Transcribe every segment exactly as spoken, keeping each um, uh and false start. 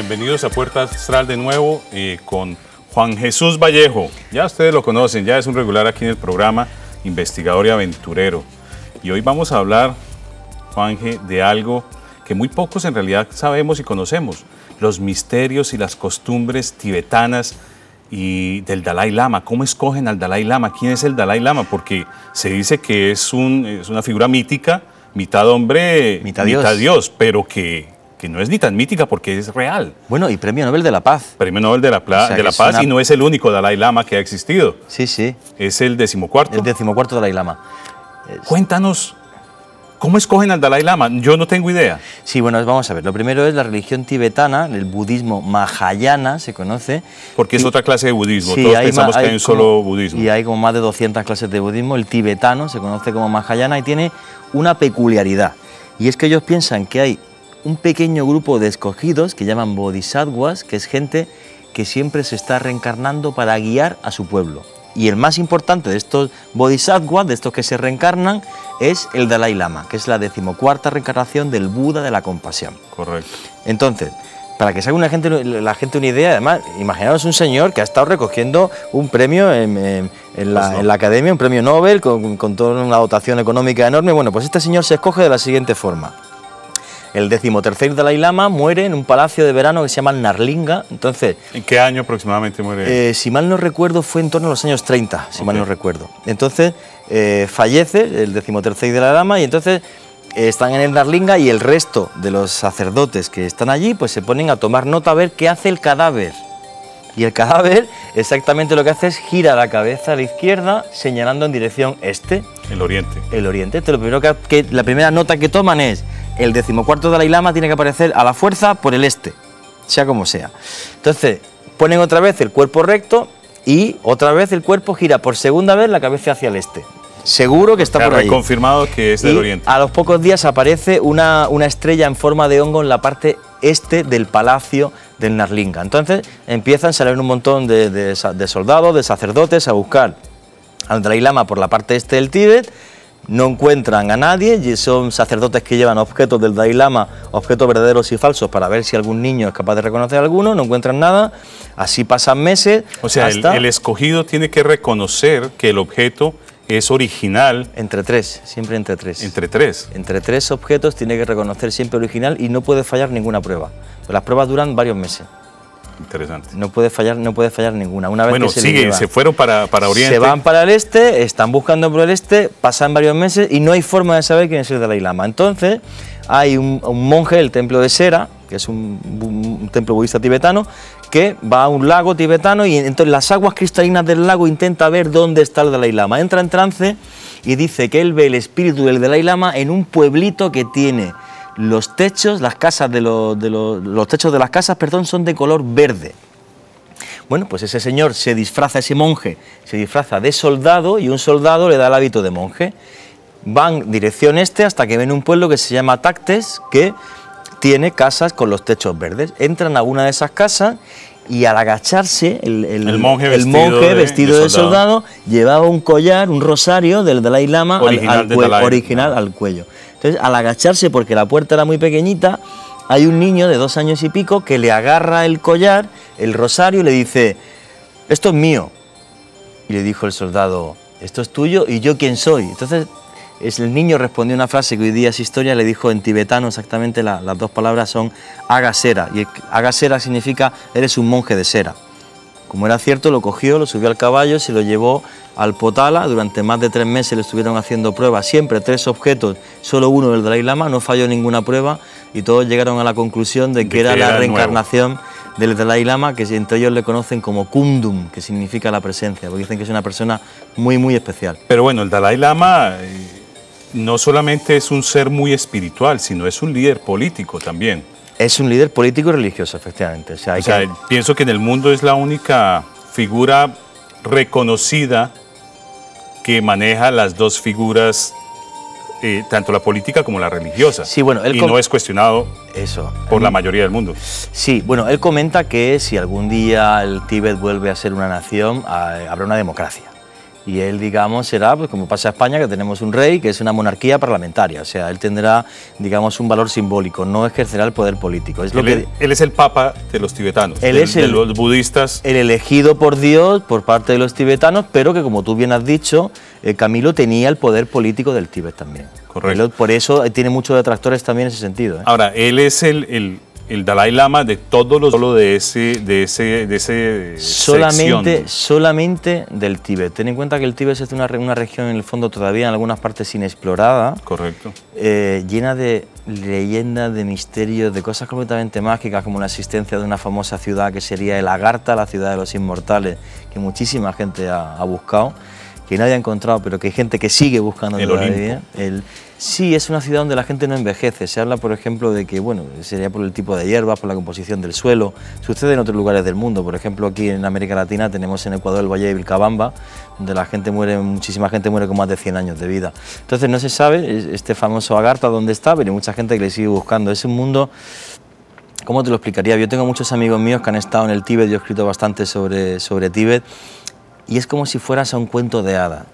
Bienvenidos a Puerta Astral de nuevo eh, con Juan Jesús Vallejo. Ya ustedes lo conocen, ya es un regular aquí en el programa, investigador y aventurero. Y hoy vamos a hablar, Juanje, de algo que muy pocos en realidad sabemos y conocemos, los misterios y las costumbres tibetanas y del Dalai Lama. ¿Cómo escogen al Dalai Lama? ¿Quién es el Dalai Lama? Porque se dice que es, un, es una figura mítica, mitad hombre, mitad Dios, mitad Dios pero que, que no es ni tan mítica porque es real. Bueno, y Premio Nobel de la Paz. Premio Nobel de la, o sea, de la Paz una... y no es el único Dalai Lama que ha existido. Sí, sí. Es el decimocuarto. El decimocuarto Dalai Lama. Es... Cuéntanos, ¿cómo escogen al Dalai Lama? Yo no tengo idea. Sí, bueno, vamos a ver. Lo primero es la religión tibetana, el budismo Mahayana, se conoce. Porque es y, otra clase de budismo. Sí, Todos hay pensamos hay que hay un como, solo budismo. Y hay como más de doscientas clases de budismo. El tibetano se conoce como Mahayana y tiene una peculiaridad. Y es que ellos piensan que hay un pequeño grupo de escogidos que llaman bodhisattvas, que es gente que siempre se está reencarnando para guiar a su pueblo. Y el más importante de estos bodhisattvas, de estos que se reencarnan, es el Dalai Lama, que es la decimocuarta reencarnación del Buda de la compasión. Correcto. Entonces, para que se haga una gente, la gente una idea, además, imaginaos un señor que ha estado recogiendo un premio en, en, en, la, pues no. en la academia, un premio Nobel, con, con toda una dotación económica enorme. Bueno, pues este señor se escoge de la siguiente forma. El decimotercer Dalai Lama muere en un palacio de verano que se llama Narlinga. Entonces, ¿en qué año aproximadamente muere? Eh, si mal no recuerdo, fue en torno a los años treinta, si okay. mal no recuerdo. Entonces, eh, fallece el decimotercer Dalai Lama y entonces eh, están en el Narlinga y el resto de los sacerdotes que están allí pues se ponen a tomar nota a ver qué hace el cadáver. Y el cadáver exactamente lo que hace es gira la cabeza a la izquierda señalando en dirección este. El oriente. El oriente. Entonces, lo primero que, que, la primera nota que toman es el decimocuarto Dalai Lama tiene que aparecer a la fuerza por el este, sea como sea. Entonces, ponen otra vez el cuerpo recto y otra vez el cuerpo gira por segunda vez la cabeza hacia el este. Seguro que está por ahí. Confirmado que es del oriente. A los pocos días aparece una, una estrella en forma de hongo en la parte este del palacio del Narlinga. Entonces empiezan a salir un montón de, de, de soldados, de sacerdotes a buscar al Dalai Lama por la parte este del Tíbet. No encuentran a nadie y son sacerdotes que llevan objetos del Dalai Lama, objetos verdaderos y falsos, para ver si algún niño es capaz de reconocer a alguno. No encuentran nada. Así pasan meses. O sea, hasta... el, el escogido tiene que reconocer que el objeto es original. Entre tres, siempre entre tres. Entre tres. Entre tres objetos tiene que reconocer siempre original y no puede fallar ninguna prueba. Pero las pruebas duran varios meses. Interesante. No puede fallar, no puede fallar ninguna. Una vez bueno, que se sigue, se fueron para, para Oriente. Se van para el este, están buscando por el este, pasan varios meses y no hay forma de saber quién es el Dalai Lama. Entonces, hay un, un monje del templo de Sera, que es un, un, un templo budista tibetano, que va a un lago tibetano y entonces las aguas cristalinas del lago intenta ver dónde está el Dalai Lama. Entra en trance y dice que él ve el espíritu del Dalai Lama en un pueblito que tiene los techos, las casas de los, de los, los techos de las casas, perdón, son de color verde. Bueno, pues ese señor se disfraza, ese monje se disfraza de soldado y un soldado le da el hábito de monje. Van dirección este hasta que ven un pueblo que se llama Taktes, que tiene casas con los techos verdes. Entran a una de esas casas y al agacharse, el, el, el monje, el vestido, monje de, vestido de, soldado. de soldado llevaba un collar, un rosario del Dalai Lama original, al, al, Dalai. original al cuello. Entonces, al agacharse, porque la puerta era muy pequeñita, hay un niño de dos años y pico que le agarra el collar, el rosario, y le dice: esto es mío. Y le dijo el soldado: esto es tuyo, ¿y yo quién soy? Entonces, es, el niño respondió una frase que hoy día es historia, le dijo en tibetano exactamente, la, las dos palabras son Agasera, y Agasera significa eres un monje de cera. Como era cierto, lo cogió, lo subió al caballo, se lo llevó al Potala. Durante más de tres meses le estuvieron haciendo pruebas, siempre tres objetos, solo uno del Dalai Lama, no falló ninguna prueba y todos llegaron a la conclusión de que, de era, que era la reencarnación nuevo del Dalai Lama, que entre ellos le conocen como Kundum, que significa la presencia, porque dicen que es una persona muy, muy especial. Pero bueno, el Dalai Lama eh, no solamente es un ser muy espiritual, sino es un líder político también. Es un líder político y religioso, efectivamente. O sea, hay o sea que... pienso que en el mundo es la única figura reconocida que maneja las dos figuras, eh, tanto la política como la religiosa. Sí, bueno, él y no es cuestionado eso, por la mayoría del mundo. Sí, bueno, él comenta que si algún día el Tíbet vuelve a ser una nación, habrá una democracia. Y él, digamos, será, pues como pasa en España, que tenemos un rey, que es una monarquía parlamentaria. O sea, él tendrá, digamos, un valor simbólico, no ejercerá el poder político. Es lo él, que, es, él es el papa de los tibetanos, él de, es el, de los budistas. El elegido por Dios, por parte de los tibetanos, pero que, como tú bien has dicho, eh, Camilo tenía el poder político del Tíbet también. Correcto. Él, por eso tiene muchos detractores también en ese sentido, ¿eh? Ahora, él es el... el el Dalai Lama de todos los, solo de ese, de ese, de ese solamente, sección. solamente del Tíbet. Ten en cuenta que el Tíbet es una, una región en el fondo todavía en algunas partes inexplorada. Correcto. Eh, llena de leyendas, de misterios, de cosas completamente mágicas, como la existencia de una famosa ciudad que sería el Agartha, la ciudad de los inmortales, que muchísima gente ha, ha buscado, que nadie ha encontrado, pero que hay gente que sigue buscando el todavía. El, sí, es una ciudad donde la gente no envejece. Se habla, por ejemplo, de que, bueno, sería por el tipo de hierbas, por la composición del suelo. Sucede en otros lugares del mundo. Por ejemplo, aquí en América Latina tenemos en Ecuador el Valle de Vilcabamba, donde la gente muere, muchísima gente muere con más de cien años de vida. Entonces no se sabe este famoso Agartha dónde está, pero hay mucha gente que le sigue buscando. Es un mundo... ¿Cómo te lo explicaría? Yo tengo muchos amigos míos que han estado en el Tíbet, yo he escrito bastante sobre, sobre Tíbet, y es como si fueras a un cuento de hadas.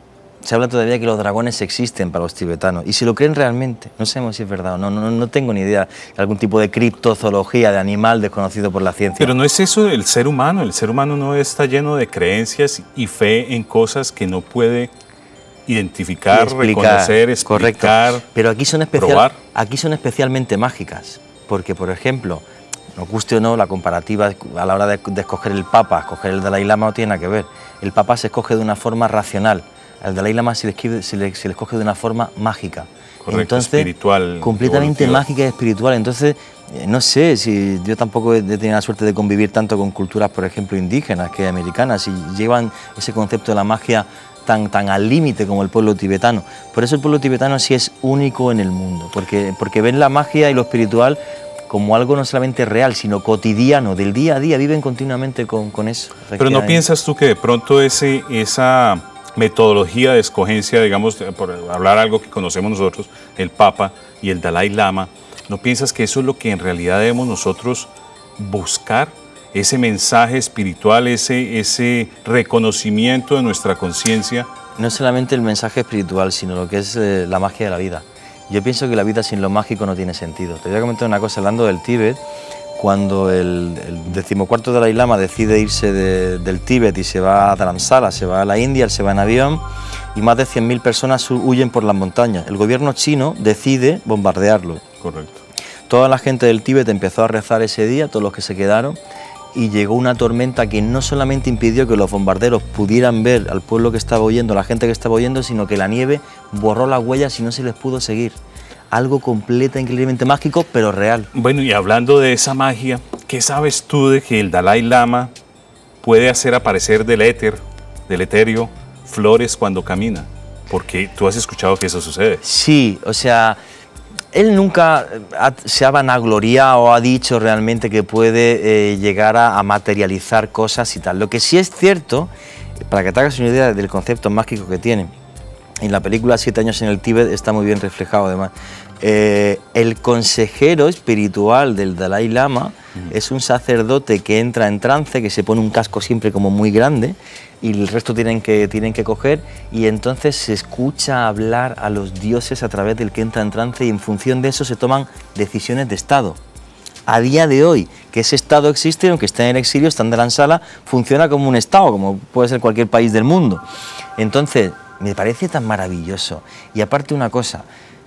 Se habla todavía que los dragones existen para los tibetanos, y si lo creen realmente, no sabemos si es verdad o no, no, no tengo ni idea de algún tipo de criptozoología, de animal desconocido por la ciencia. Pero no es eso el ser humano, el ser humano no está lleno de creencias y fe en cosas que no puede identificar, explicar, reconocer, explicar, correcto. Pero aquí son, especial, probar. aquí son especialmente mágicas, porque por ejemplo, nos guste o no, la comparativa a la hora de, de escoger el Papa, escoger el Dalai Lama no tiene nada que ver. El Papa se escoge de una forma racional, al Dalai Lama se le, escribe, se le, se le escoge de una forma mágica. Correcto, entonces, espiritual. Completamente evolutiva. Mágica y espiritual. Entonces, eh, no sé, si yo tampoco he tenido la suerte de convivir tanto con culturas, por ejemplo, indígenas que americanas, y llevan ese concepto de la magia tan, tan al límite como el pueblo tibetano. Por eso el pueblo tibetano sí es único en el mundo, porque, porque ven la magia y lo espiritual como algo no solamente real, sino cotidiano, del día a día, viven continuamente con, con eso. Pero ¿no piensas tú que de pronto ese, esa metodología de escogencia, digamos, por hablar algo que conocemos nosotros, el Papa y el Dalai Lama, ¿no piensas que eso es lo que en realidad debemos nosotros buscar? Ese mensaje espiritual, ese, ese reconocimiento de nuestra conciencia. No solamente el mensaje espiritual, sino lo que es eh, la magia de la vida. Yo pienso que la vida sin lo mágico no tiene sentido. Te voy a comentar una cosa, hablando del Tíbet, cuando el, el decimocuarto Dalai Lama decide irse de, del Tíbet y se va a Dharamsala, se va a la India, él se va en avión, y más de cien mil personas huyen por las montañas. El gobierno chino decide bombardearlo. Correcto. Toda la gente del Tíbet empezó a rezar ese día, todos los que se quedaron, y llegó una tormenta que no solamente impidió que los bombarderos pudieran ver al pueblo que estaba huyendo, la gente que estaba huyendo, sino que la nieve borró las huellas y no se les pudo seguir. Algo completo, increíblemente mágico, pero real. Bueno, y hablando de esa magia, ¿qué sabes tú de que el Dalai Lama puede hacer aparecer del éter, del etéreo, flores cuando camina? Porque tú has escuchado que eso sucede. Sí, o sea, él nunca ha, se ha vanagloriado o ha dicho realmente que puede eh, llegar a, a materializar cosas y tal. Lo que sí es cierto, para que te hagas una idea del concepto mágico que tiene, en la película Siete años en el Tíbet está muy bien reflejado además. Eh, el consejero espiritual del Dalai Lama mm. es un sacerdote que entra en trance, que se pone un casco siempre como muy grande y el resto tienen que, tienen que coger, y entonces se escucha hablar a los dioses a través del que entra en trance, y en función de eso se toman decisiones de Estado. A día de hoy, que ese Estado existe, aunque esté en el exilio, está en Dharamsala, funciona como un Estado, como puede ser cualquier país del mundo. Entonces, me parece tan maravilloso. Y aparte una cosa,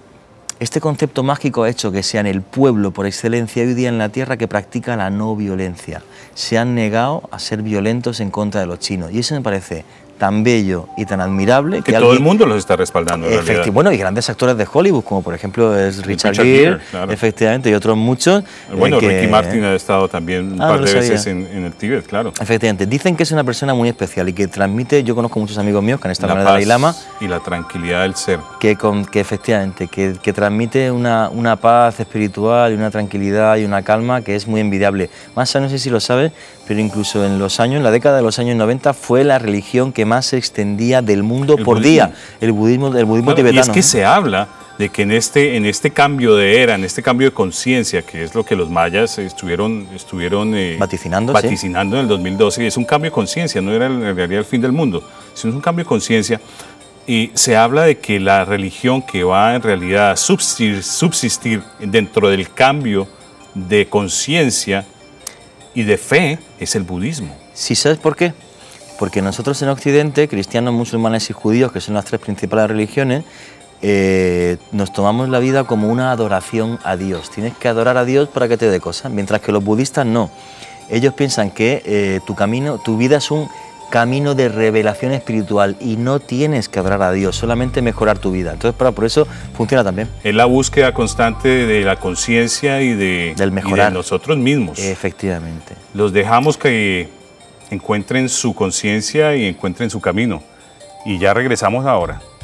este concepto mágico ha hecho que sean el pueblo por excelencia hoy día en la tierra que practica la no violencia. Se han negado a ser violentos en contra de los chinos, y eso me parece tan bello y tan admirable que, que alguien, todo el mundo los está respaldando. En bueno, y grandes actores de Hollywood, como por ejemplo es Richard, Richard Gere, Gere claro. efectivamente, y otros muchos. Bueno, eh, que, Ricky Martin ha estado también un ah, par no de sabía. veces en, en el Tíbet, claro. Efectivamente, dicen que es una persona muy especial y que transmite, yo conozco muchos amigos míos que han estado la en el Dalai Lama. Y la tranquilidad del ser. Que, con, que efectivamente, que, que transmite una, una paz espiritual y una tranquilidad y una calma que es muy envidiable. Más no sé si lo sabes, pero incluso en los años, en la década de los años noventa, fue la religión que más se extendía del mundo el por budismo. día, el budismo, el budismo bueno, tibetano. Y es que se habla de que en este, en este cambio de era, en este cambio de conciencia, que es lo que los mayas estuvieron, estuvieron eh, vaticinando, vaticinando sí. en el dos mil doce, y es un cambio de conciencia, no era en realidad el fin del mundo, sino es un cambio de conciencia, y se habla de que la religión que va en realidad a subsistir, subsistir dentro del cambio de conciencia y de fe es el budismo. ¿Sí sabes por qué? Porque nosotros en Occidente, cristianos, musulmanes y judíos, que son las tres principales religiones, eh, nos tomamos la vida como una adoración a Dios. Tienes que adorar a Dios para que te dé cosas, mientras que los budistas no. Ellos piensan que eh, tu camino, tu vida es un camino de revelación espiritual y no tienes que adorar a Dios, solamente mejorar tu vida. Entonces, para, por eso funciona también. Es la búsqueda constante de la conciencia y de, Del mejorar. y de nosotros mismos. Efectivamente. Los dejamos que encuentren su conciencia y encuentren su camino. Y ya regresamos ahora.